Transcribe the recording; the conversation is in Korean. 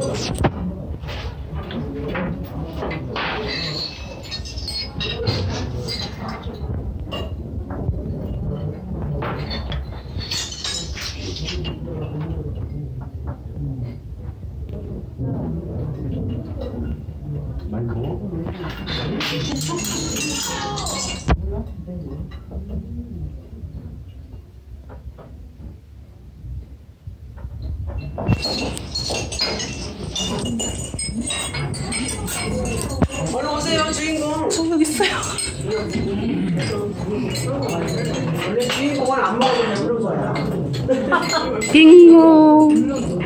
얼른 오세요, 주인공. 여기 있어요. 원래 주인공은 안 먹으면 그런 거야. 빙고.